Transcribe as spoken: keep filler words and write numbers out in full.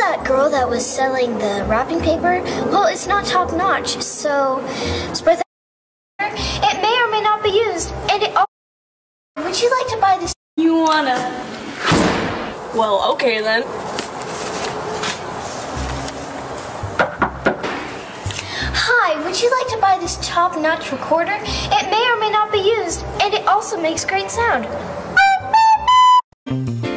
that girl that was selling the wrapping paper? Well, it's not top notch, so spread that. It may or may not be used, and it. Would you like to buy this? You wanna? Well, okay then. Hi, would you like to buy this top-notch recorder? It may or may not be used, and it also makes great sound.